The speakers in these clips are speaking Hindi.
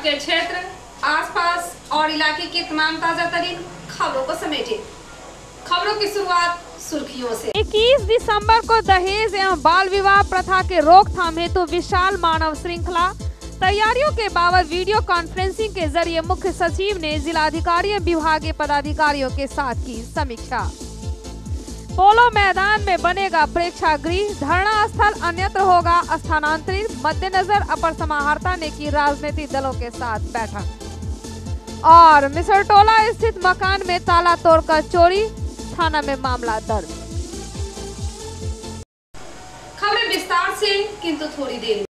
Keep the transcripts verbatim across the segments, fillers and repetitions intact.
आपके क्षेत्र, आसपास और इलाके की तमाम ताजा तरीन खबरों को समेटे। खबरों की शुरुआत सुर्खियों से। इक्कीस दिसंबर को दहेज एवं बाल विवाह प्रथा के रोकथाम हेतु विशाल मानव श्रृंखला। तैयारियों के बावजूद वीडियो कॉन्फ्रेंसिंग के जरिए मुख्य सचिव ने जिलाधिकारी एवं विभागीय पदाधिकारियों के साथ की समीक्षा। पोलो मैदान में बनेगा प्रेक्षागृह, धरना स्थल अन्यत्र होगा स्थानांतरित। मद्देनजर अपर समाहर्ता ने की राजनीतिक दलों के साथ बैठक। और मिसरटोला स्थित मकान में ताला तोड़कर चोरी, थाना में मामला दर्ज। खबरें विस्तार से, किंतु थोड़ी देर।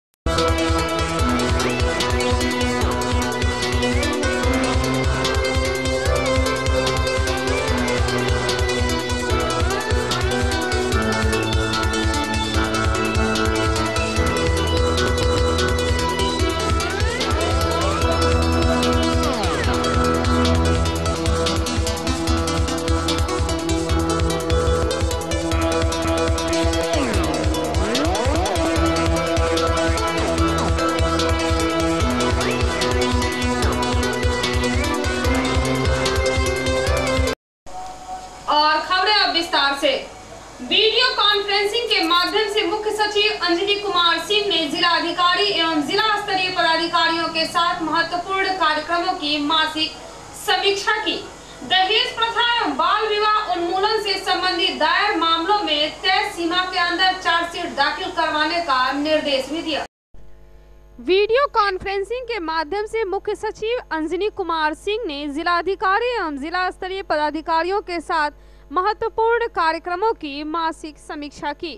और खबरें अब विस्तार से। वीडियो कॉन्फ्रेंसिंग के माध्यम से मुख्य सचिव अंजनी कुमार सिंह ने जिला अधिकारी एवं जिला स्तरीय पदाधिकारियों के साथ महत्वपूर्ण कार्यक्रमों की मासिक समीक्षा की। दहेज प्रथा एवं बाल विवाह उन्मूलन से संबंधित दायर मामलों में तय सीमा के अंदर चार्जशीट दाखिल करवाने का निर्देश भी दिया। वीडियो कॉन्फ्रेंसिंग के माध्यम से मुख्य सचिव अंजनी कुमार सिंह ने जिलाधिकारी एवं जिला स्तरीय पदाधिकारियों के साथ महत्वपूर्ण कार्यक्रमों की मासिक समीक्षा की।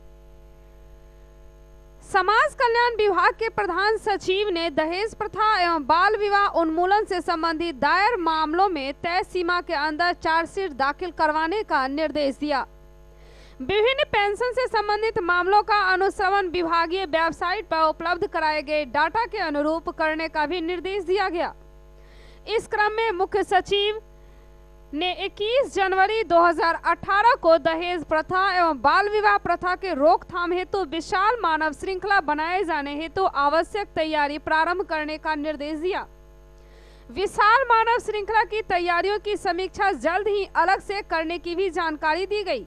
समाज कल्याण विभाग के प्रधान सचिव ने दहेज प्रथा एवं बाल विवाह उन्मूलन से संबंधित दायर मामलों में तय सीमा के अंदर चार्जशीट दाखिल करवाने का निर्देश दिया। विभिन्न पेंशन से संबंधित मामलों का अनुश्रवण विभागीय वेबसाइट पर उपलब्ध कराए गए डाटा के अनुरूप करने का भी निर्देश दिया गया। इस क्रम में मुख्य सचिव ने इक्कीस जनवरी दो हज़ार अठारह को दहेज प्रथा एवं बाल विवाह प्रथा के रोकथाम हेतु विशाल मानव श्रृंखला बनाए जाने हेतु आवश्यक तैयारी प्रारंभ करने का निर्देश दिया। विशाल मानव श्रृंखला की तैयारियों की समीक्षा जल्द ही अलग से करने की भी जानकारी दी गई।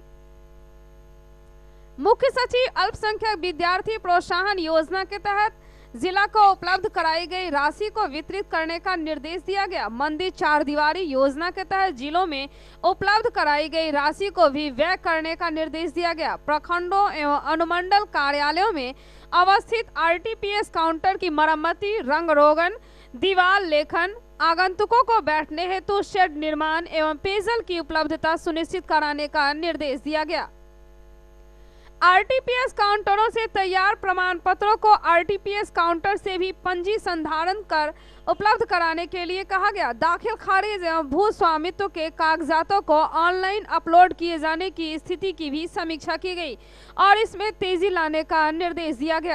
मुख्य सचिव अल्पसंख्यक विद्यार्थी प्रोत्साहन योजना के तहत जिला को उपलब्ध कराई गई राशि को वितरित करने का निर्देश दिया गया। मंदिर चार दीवारी योजना के तहत जिलों में उपलब्ध कराई गई राशि को भी व्यय करने का निर्देश दिया गया। प्रखंडों एवं अनुमंडल कार्यालयों में अवस्थित आरटीपीएस काउंटर की मरम्मति, रंग रोगन, दीवार लेखन, आगंतुकों को बैठने हेतु शेड निर्माण एवं पेयजल की उपलब्धता सुनिश्चित कराने का निर्देश दिया गया। आरटीपीएस काउंटरों से तैयार प्रमाण पत्रों को आरटीपीएस काउंटर से भी पंजी संधारण कर उपलब्ध कराने के लिए कहा गया। दाखिल खारिज एवं भू स्वामित्व के कागजातों को ऑनलाइन अपलोड किए जाने की स्थिति की भी समीक्षा की गई और इसमें तेजी लाने का निर्देश दिया गया।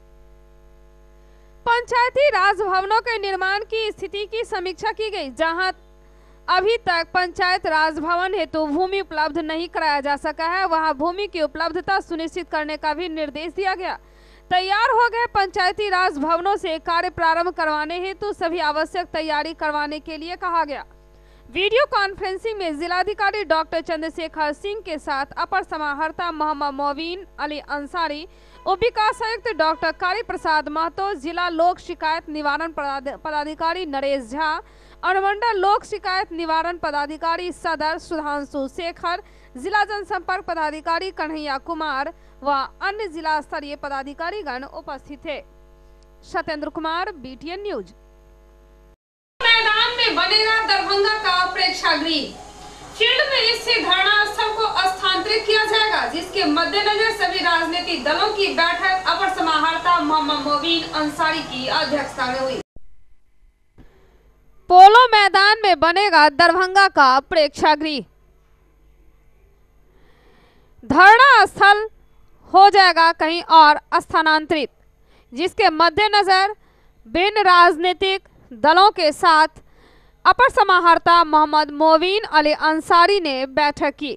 पंचायती राज भवनों के निर्माण की स्थिति की समीक्षा की गई। जहां अभी तक पंचायत राज भवन हेतु भूमि उपलब्ध नहीं कराया जा सका है, वहां भूमि की उपलब्धता सुनिश्चित करने का भी निर्देश दिया गया। तैयार हो गए पंचायती राज भवनों से कार्य प्रारंभ करवाने हेतु सभी आवश्यक तैयारी करवाने के लिए कहा गया। वीडियो कॉन्फ्रेंसिंग में जिलाधिकारी डॉक्टर चंद्रशेखर सिंह के साथ अपर समाहर्ता मोहम्मद मोबीन अली अंसारी, उप विकास आयुक्त डॉक्टर कारी प्रसाद महतो, जिला लोक शिकायत निवारण पदाधिकारी नरेश झा, अनुमंडल लोक शिकायत निवारण पदाधिकारी सदर सुधांशु शेखर, जिला जनसंपर्क पदाधिकारी कन्हैया कुमार व अन्य जिला स्तरीय पदाधिकारीगण उपस्थित थे। Satyendra Kumar, BTN news. मैदान में बनेगा दरभंगा का प्रेक्षागृह। फील्ड में स्थित धरना स्थल को स्थानांतरित किया जाएगा, जिसके मद्देनजर सभी राजनीतिक दलों की बैठक अपर समाहर्ता मोहम्मद मोबीन अंसारी की अध्यक्षता में हुई। पोलो मैदान में बनेगा दरभंगा का प्रेक्षागृह। धरना स्थल हो जाएगा कहीं और स्थानांतरित, जिसके मद्देनजर विभिन्न राजनीतिक दलों के साथ अपर समाहर्ता मोहम्मद मोबीन अली अंसारी ने बैठक की।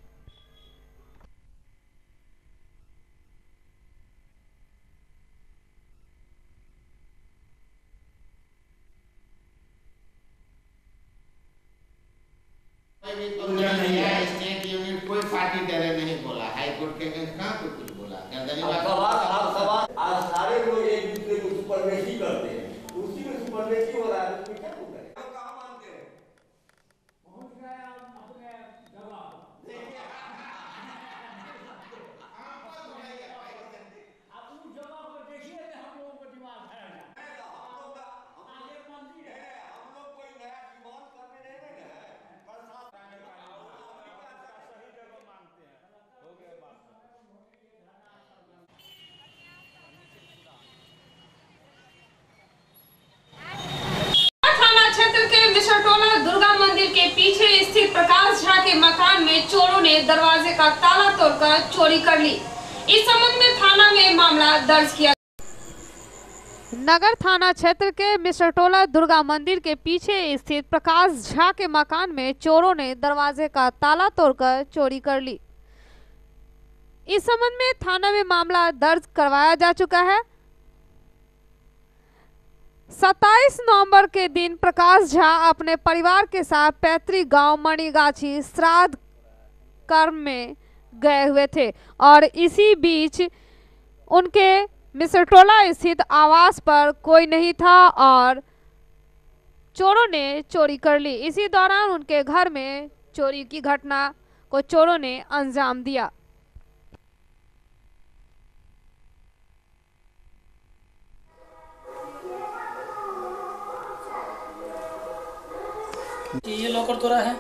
मकान में चोरों ने दरवाजे का ताला तोड़कर चोरी कर ली। इस संबंध में थाना में मामला दर्ज किया। नगर थाना क्षेत्र के मिश्रटोला दुर्गा मंदिर के पीछे स्थित प्रकाश झा के मकान में चोरों ने दरवाजे का ताला तोड़कर चोरी कर ली। इस संबंध में थाना में मामला दर्ज करवाया जा चुका है। सत्ताईस नवंबर के दिन प्रकाश झा अपने परिवार के साथ पैतृक गांव मणिगाछी श्राद्ध कर्म में गए हुए थे और इसी बीच उनके मिश्रटोला स्थित आवास पर कोई नहीं था और चोरों ने चोरी कर ली। इसी दौरान उनके घर में चोरी की घटना को चोरों ने अंजाम दिया। ये लॉकर तोड़ा है,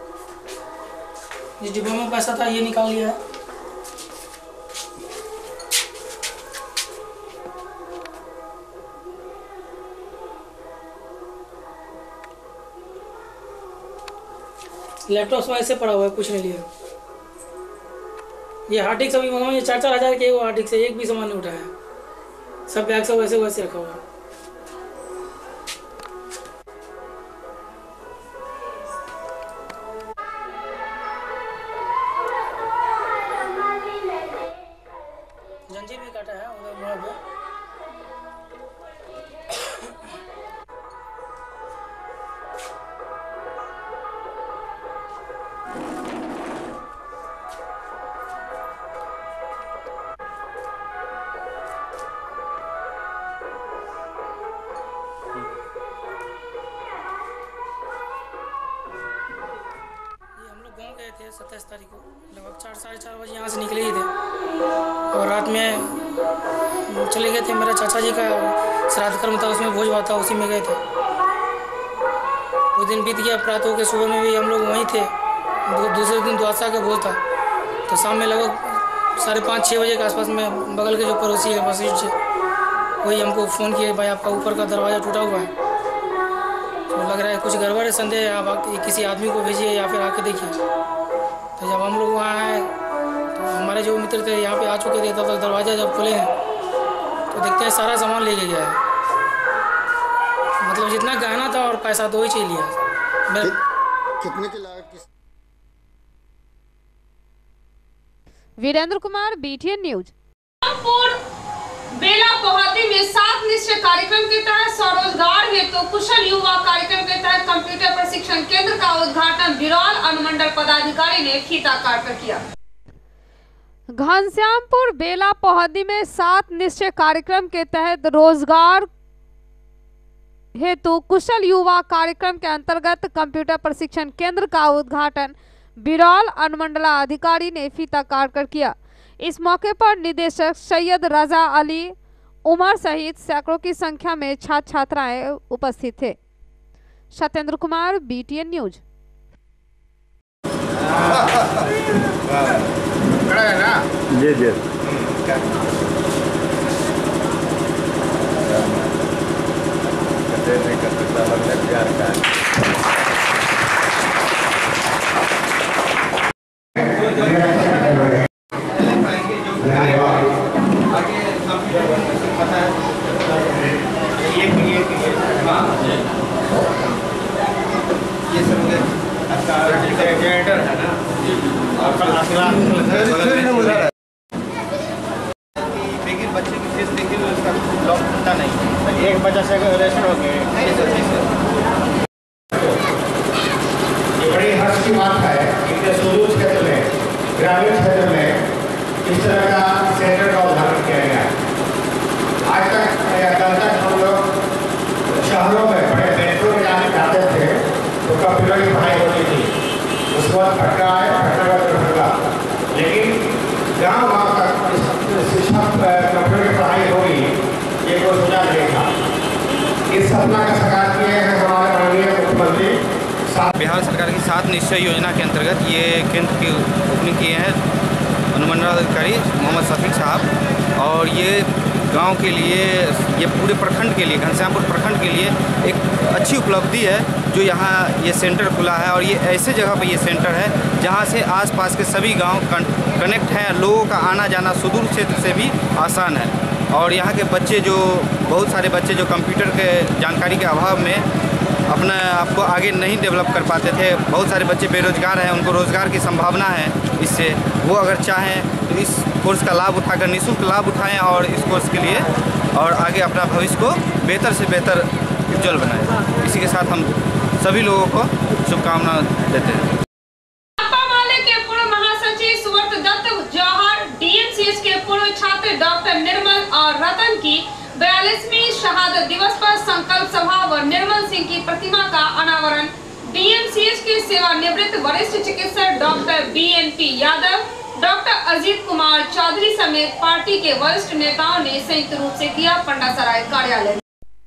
इस डिब्बे में पैसा था, ये निकाल लिया है। लैपटॉप वैसे पड़ा हुआ है, कुछ नहीं लिया। ये हार्ड डिस्क अभी मंगवाए चार चार हजार के हार्ड डिस्क से एक भी सामान नहीं उठाया, सब बैग सब वैसे वैसे रखा हुआ है। जंजीर भी काटा है उधर मोड़ पे। गए थे सत्ताईस तारीख को, लगभग चार साढ़े चार बजे यहाँ से निकले ही थे और रात में चले गए थे। मेरा चाचा जी का श्राद्ध कर्म था, उसमें भोज भात था, उसी में गए थे। उस दिन बीत गया, प्रातः के सुबह में भी हम लोग वहीं थे। दू, दूसरे दिन द्वादशा का भोज था, तो शाम में लगभग साढ़े पाँच छः बजे के आसपास में बगल के जो पड़ोसी है वसीठ जी, वही हमको फ़ोन किए, भाई आपका ऊपर का दरवाज़ा टूटा हुआ है, तो लग रहा है कुछ गड़बड़ है, संदेह है, आप किसी आदमी को भेजिए या फिर आके देखिए। तो जब हम लोग वहाँ आए तो हमारे जो मित्र थे यहाँ पे आ चुके थे, तब तक दरवाज़ा जब खुले हैं तो देखते हैं सारा सामान ले गया है। मतलब जितना गहना था और पैसा दो ही चीज लिया। मैं कितने की लागत किस वीरेंद्र कुमार, बीटीएन न्यूज। बेला पोहाती में सात निश्चय कार्यक्रम के तहत स्वरोजगार हेतु तो कुशल युवा कार्यक्रम के तहत कंप्यूटर प्रशिक्षण केंद्र का उद्घाटन बिरौल अनुमंडल पदाधिकारी ने फीता काटकर किया। घनश्यामपुर बेला पोहदी में सात निश्चय कार्यक्रम के तहत रोजगार हेतु कुशल युवा कार्यक्रम के अंतर्गत कंप्यूटर प्रशिक्षण केंद्र का उद्घाटन बिरौल अनुमंडलाधिकारी ने फीता काटकर किया। इस मौके पर निदेशक सैयद रजा अली उमर सहित सैकड़ों की संख्या में छात्र छात्राएं उपस्थित थे। Satyendra Kumar, BTN news. जी जी नहीं कर सकता प्यार का ये सब जनरेटर है ना, लेकिन बच्चे की फीस देखिए उसका लॉक खुलता नहीं, एक बच्चा से रजिस्टर हो गए। ये बड़ी हर्ष की बात है कि सुदूर क्षेत्र में, ग्रामीण क्षेत्र में इस तरह का सेंटर का उद्घाटन किया गया। आज तक कल तक हम लोग शहरों में बड़े मेट्रो में जाने जाते थे तो कंप्यूटर की पढ़ाई होती थी, उसके बाद पटना आए, पटना का दरभंगा, लेकिन गाँव गाँव तक शिक्षा कंप्यूटर की पढ़ाई होगी ये कोई सोचा नहीं था। इस सपना का साकार किए हैं हमारे माननीय मुख्यमंत्री। बिहार सरकार की सात निश्चय योजना के अंतर्गत ये केंद्र की ओपनिंग किए हैं अनुमंडलाधिकारी मोहम्मद शफीक साहब, और ये गांव के लिए, ये पूरे प्रखंड के लिए, घनश्यामपुर प्रखंड के लिए एक अच्छी उपलब्धि है जो यहाँ ये सेंटर खुला है। और ये ऐसे जगह पे ये सेंटर है जहाँ से आसपास के सभी गांव कनेक्ट हैं, लोगों का आना जाना सुदूर क्षेत्र से भी आसान है। और यहाँ के बच्चे जो बहुत सारे बच्चे जो कंप्यूटर के जानकारी के अभाव में अपना आपको आगे नहीं डेवलप कर पाते थे, बहुत सारे बच्चे बेरोजगार हैं, उनको रोज़गार की संभावना है इससे। वो अगर चाहें तो इस कोर्स का लाभ उठाकर निःशुल्क लाभ उठाएं और इस कोर्स के लिए और आगे अपना भविष्य को बेहतर से बेहतर उज्जवल बनाएं। इसी के साथ हम सभी लोगों को शुभकामना देते हैं। डीएमसीएच के पूर्व छात्र डॉक्टर निर्मल और रतन की बयालीसवीं शहादत दिवस पर संकल्प सभा व निर्मल सिंह की प्रतिमा का अनावरण डीएमसीएच के सेवानिवृत्त वरिष्ठ चिकित्सक doctor BNP Yadav, doctor Ajit Kumar Chaudhary समेत पार्टी के वरिष्ठ नेताओं ने संयुक्त रूप से किया। पंडासराय कार्यालय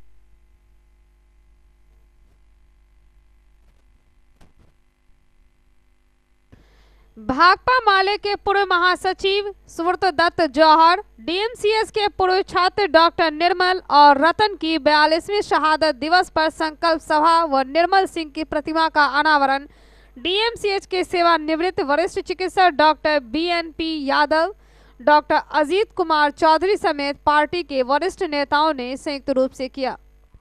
भाकपा माले के पूर्व महासचिव सुब्रत दत्त जौहर, डीएमसीएस के पूर्व छात्र डॉक्टर निर्मल और रतन की बयालीसवीं शहादत दिवस पर संकल्प सभा व निर्मल सिंह की प्रतिमा का अनावरण डीएमसीएच के सेवानिवृत्त वरिष्ठ चिकित्सक doctor BNP Yadav, doctor Ajit Kumar Chaudhary समेत पार्टी के वरिष्ठ नेताओं ने संयुक्त रूप से किया।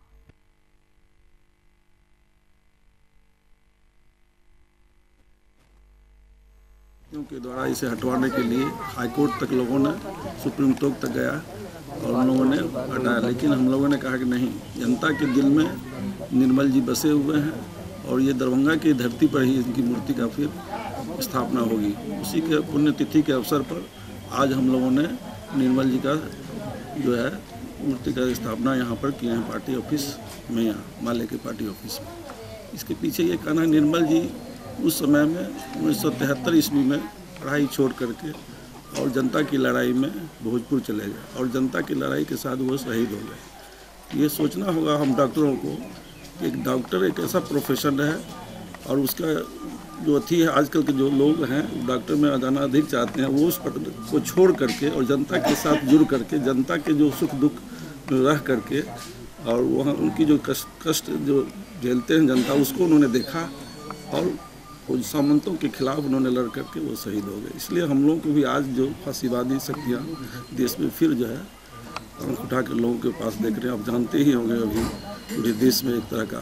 के द्वारा इसे हटवाने के लिए हाईकोर्ट तक लोगों ने, सुप्रीम कोर्ट तक गया और उन लोगों ने हटाया, लेकिन हम लोगों ने कहा कि नहीं, जनता के दिल में निर्मल जी बसे हुए हैं और ये दरभंगा की धरती पर ही इनकी मूर्ति का फिर स्थापना होगी। उसी के पुण्यतिथि के अवसर पर आज हम लोगों ने निर्मल जी का जो है मूर्ति का स्थापना यहाँ पर किए हैं पार्टी ऑफिस में, यहाँ माले के पार्टी ऑफिस में। इसके पीछे ये कहना है, निर्मल जी उस समय में उन्नीस सौ तिहत्तर ईस्वी में पढ़ाई छोड़ करके और जनता की लड़ाई में भोजपुर चले गए और जनता की लड़ाई के साथ वो शहीद हो गए। ये सोचना होगा हम डॉक्टरों को कि एक डॉक्टर एक ऐसा प्रोफेशन है और उसका जो अथी है, आजकल के जो लोग हैं डॉक्टर में जाना अधिक चाहते हैं, वो उस पर को छोड़ करके और जनता के साथ जुड़ करके, जनता के जो सुख दुख में रह करके और वहाँ उनकी जो कष्ट कष्ट जो झेलते हैं जनता, उसको उन्होंने देखा और उन सामंतों के खिलाफ उन्होंने लड़ करके वो शहीद हो गए। इसलिए हम लोगों को भी आज जो फांसीवादी शक्तियाँ देश में फिर जो है आंख उठा कर लोगों के पास देख रहे हैं। आप जानते ही होंगे अभी पूरे देश में एक तरह का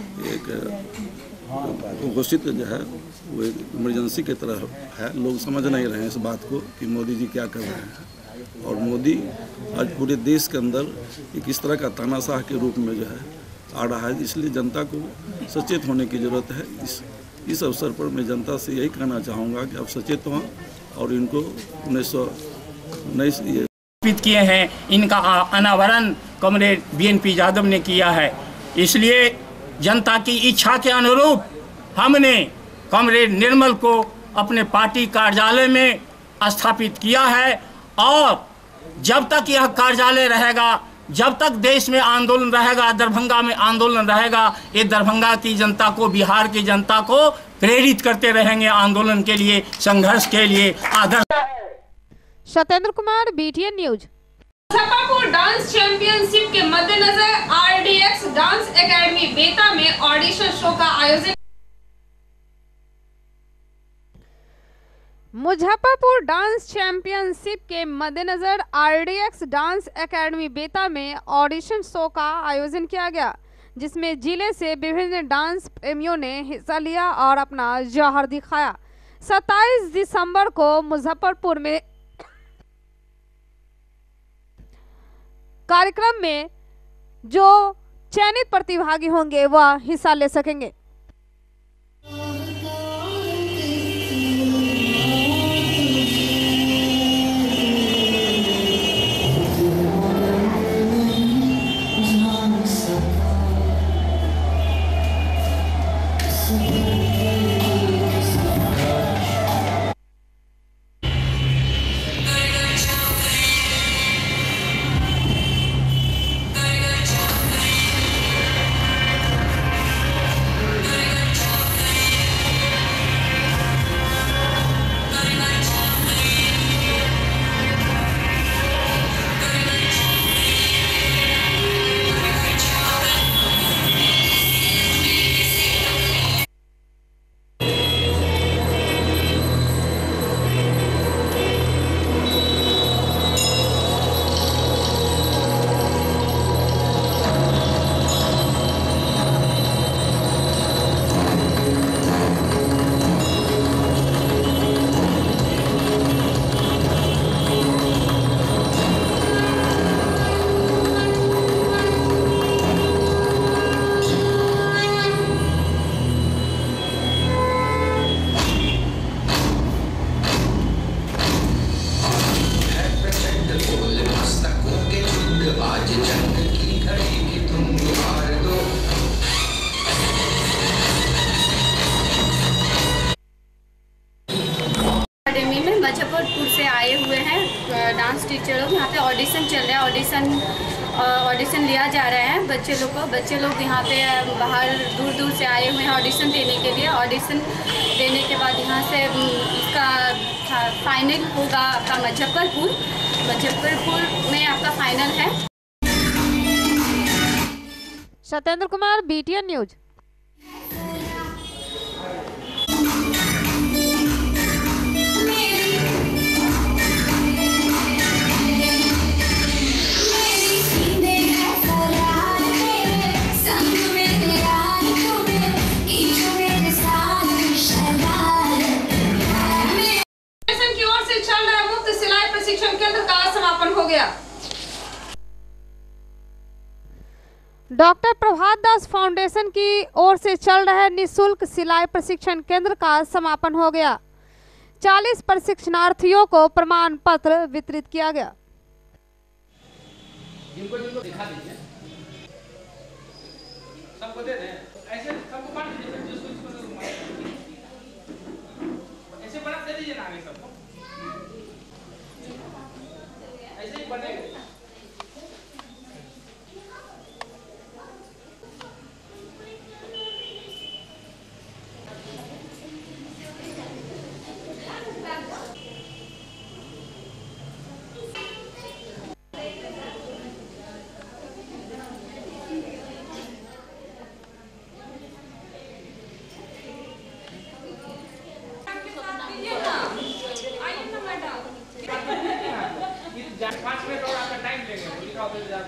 एक घोषित जो है वो एक इमरजेंसी की तरह है। लोग समझ नहीं रहे हैं इस बात को कि मोदी जी क्या कर रहे हैं और मोदी आज पूरे देश के अंदर एक इस तरह का तानाशाह के रूप में जो है आ रहा है। इसलिए जनता को सचेत होने की ज़रूरत है। इस इस अवसर पर मैं जनता से यही कहना चाहूँगा कि आप सचेत हों और इनको उन्नीस सौ उन्नीस ये किए हैं, इनका अनावरण कॉमरेड बीएनपी यादव ने किया है। इसलिए जनता की इच्छा के अनुरूप हमने कॉमरेड निर्मल को अपने पार्टी कार्यालय में स्थापित किया है और जब तक यह कार्यालय रहेगा, जब तक देश में आंदोलन रहेगा, दरभंगा में आंदोलन रहेगा, ये दरभंगा की जनता को, बिहार की जनता को प्रेरित करते रहेंगे आंदोलन के लिए, संघर्ष के लिए। आदर्श Satyendra Kumar, BTN news. Muzaffarpur dance championship के मद्देनजर आरडीएक्स डांस एकेडमी बेता में ऑडिशन शो का आयोजन। मुजफ्फरपुर डांस चैंपियनशिप के मद्देनजर आरडीएक्स डांस एकेडमी बेता में ऑडिशन शो का आयोजन किया गया, जिसमें जिले से विभिन्न डांस प्रेमियों ने हिस्सा लिया और अपना जौहर दिखाया। सत्ताईस दिसंबर को मुजफ्फरपुर में कार्यक्रम में जो चयनित प्रतिभागी होंगे वह हिस्सा ले सकेंगे। ऑडिशन चल रहा है। ऑडिशन ऑडिशन लिया जा रहा है बच्चे लोग को। बच्चे लोग यहाँ पे बाहर दूर दूर से आए हुए हैं ऑडिशन देने के लिए। ऑडिशन देने के बाद यहाँ से इसका फाइनल होगा आपका मुजफ्फरपुर। मुजफ्फरपुर में आपका फाइनल है। Satyendra Kumar, BTN news. की ओर से चल रहा मुफ्त सिलाई प्रशिक्षण केंद्र का समापन हो गया। डॉक्टर प्रभात दास फाउंडेशन की ओर से चल रहे निःशुल्क सिलाई प्रशिक्षण केंद्र का समापन हो गया। चालीस प्रशिक्षणार्थियों को प्रमाण पत्र वितरित किया गया। जिनको जिनको दिखा दीजिए, सबको दे दें, ऐसे सबको बांट दीजिए, जिसको जिसको ऐसे बना दे दीजिए ना आगे सबको, ऐसे ही बनेगा। पाँच मिनट और आपका टाइम लेंगे, लिखा होता है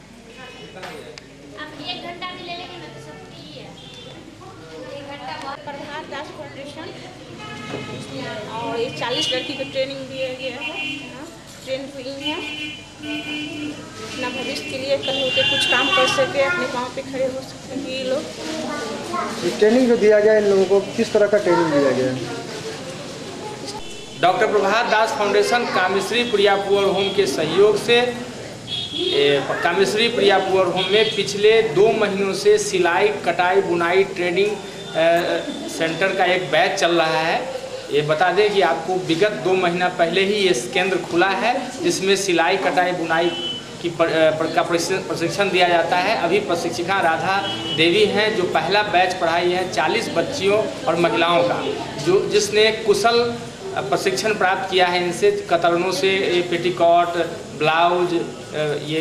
आप एक घंटा भी ले लेंगे ना तो सब फ्री है। एक घंटा बाद प्रभात दास फाउंडेशन और ये चालीस लड़की को ट्रेनिंग दिया गया है, ट्रेन हुई है अपना भविष्य के लिए, कल होकर कुछ काम कर सके, अपने पाँव पे खड़े हो सके ये लोग। ट्रेनिंग जो दिया गया इन लोगों को किस तरह का ट्रेनिंग दिया गया है? Doctor Prabhat Das foundation Kameshwari Priya poor home के सहयोग से कामेश्वरी प्रिया पुअर होम में पिछले दो महीनों से सिलाई कटाई बुनाई ट्रेनिंग सेंटर का एक बैच चल रहा है। ये बता दें कि आपको विगत दो महीना पहले ही ये केंद्र खुला है जिसमें सिलाई कटाई बुनाई की पर, का प्रशिक्षण दिया जाता है। अभी प्रशिक्षिका राधा देवी हैं जो पहला बैच पढ़ाई है चालीस बच्चियों और महिलाओं का, जो जिसने कुशल प्रशिक्षण प्राप्त किया है इनसे। कतरनों से पेटीकोट, ब्लाउज, ये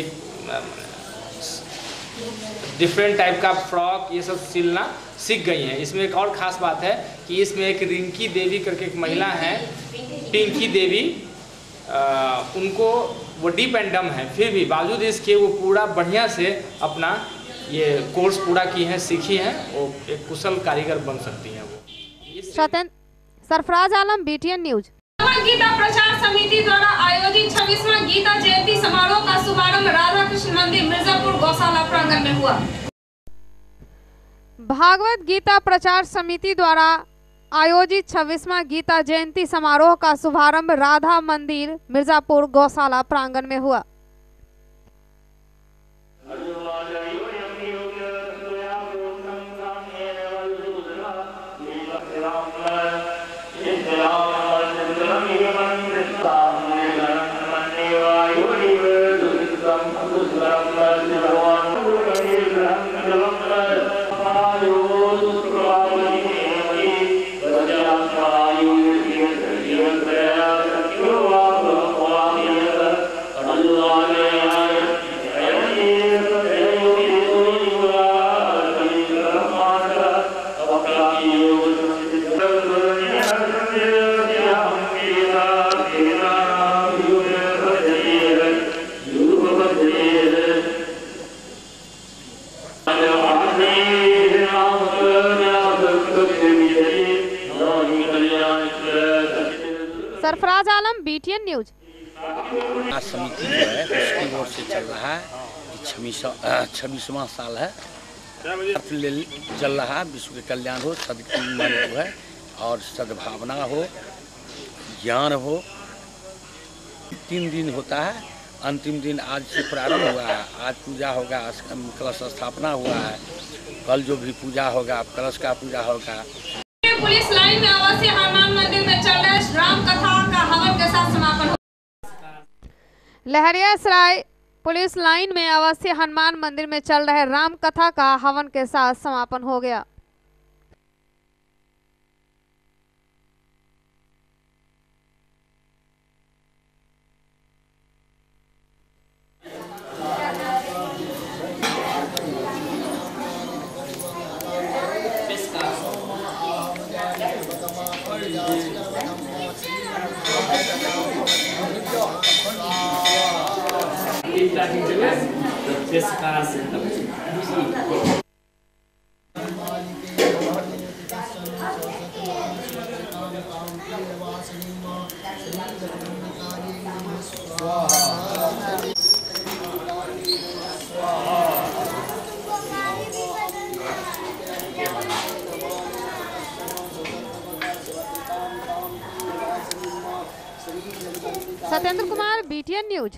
डिफरेंट टाइप का फ्रॉक, ये सब सिलना सीख गई हैं। इसमें एक और ख़ास बात है कि इसमें एक रिंकी देवी करके एक महिला हैं, पिंकी देवी, आ, उनको वो डीप एंड डम है, फिर भी बावजूद इसके वो पूरा बढ़िया से अपना ये कोर्स पूरा की हैं, सीखी हैं, वो एक कुशल कारीगर बन सकती हैं वो। Sarfaraz Alam, BTN news. गीता प्रचार समिति द्वारा आयोजित छब्बीसवां गीता जयंती समारोह का शुभारंभ राधा कृष्ण मंदिर मिर्जापुर गौशाला प्रांगण में हुआ। भागवत गीता प्रचार समिति द्वारा आयोजित छब्बीसवां गीता जयंती समारोह का शुभारंभ राधा मंदिर मिर्जापुर गौशाला प्रांगण में हुआ। Sarfaraz Alam, BTN news. समिति जो है उसकी ओर से चल रहा है, छब्बीसवां साल है, चल रहा है। विश्व के कल्याण हो, सदमन हो है और सद्भावना हो, ज्ञान हो। तीन दिन होता है, अंतिम दिन आज से प्रारंभ हुआ है। आज पूजा होगा, कलश स्थापना हुआ है, कल जो भी पूजा होगा कलश का पूजा होगा। पुलिस लाइन में आवासीय हनुमान मंदिर में चल रहे राम कथा का हवन के साथ समापन हो। लहरियासराय पुलिस लाइन में अवस्थी हनुमान मंदिर में चल रहे राम कथा का हवन के साथ समापन हो गया। Satyendra Kumar, BTN news.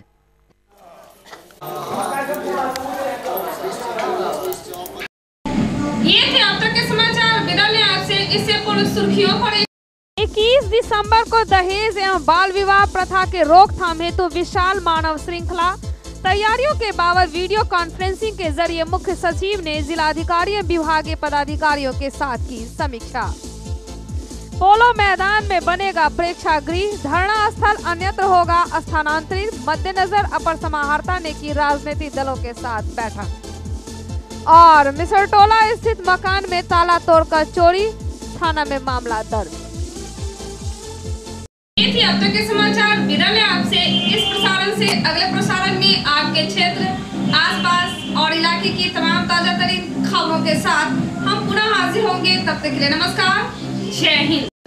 ये थे अब तक के समाचार। विदा लें आपसे, इससे पूर्व सुर्खियों पर। इक्कीस दिसंबर को दहेज एवं बाल विवाह प्रथा के रोकथाम हेतु तो विशाल मानव श्रृंखला। तैयारियों के बावजूद वीडियो कॉन्फ्रेंसिंग के जरिए मुख्य सचिव ने जिलाधिकारी एवं विभागीय पदाधिकारियों के साथ की समीक्षा। पोलो मैदान में बनेगा प्रेक्षागृह, धरना स्थल अन्यत्र होगा स्थानांतरित। मद्देनजर अपर समाहर्ता ने की राजनीतिक दलों के साथ बैठक। और मिसरटोला स्थित मकान में ताला तोड़कर चोरी, थाना में मामला दर्ज। ये थी अब तक के समाचार। विदा लें आपसे, इस प्रसारण से अगले प्रसारण में आपके क्षेत्र, आसपास और इलाके की तमाम ताजा तरीन खबरों के साथ हम पुनः हाजिर होंगे। तब तक के लिए नमस्कार, जय हिंद।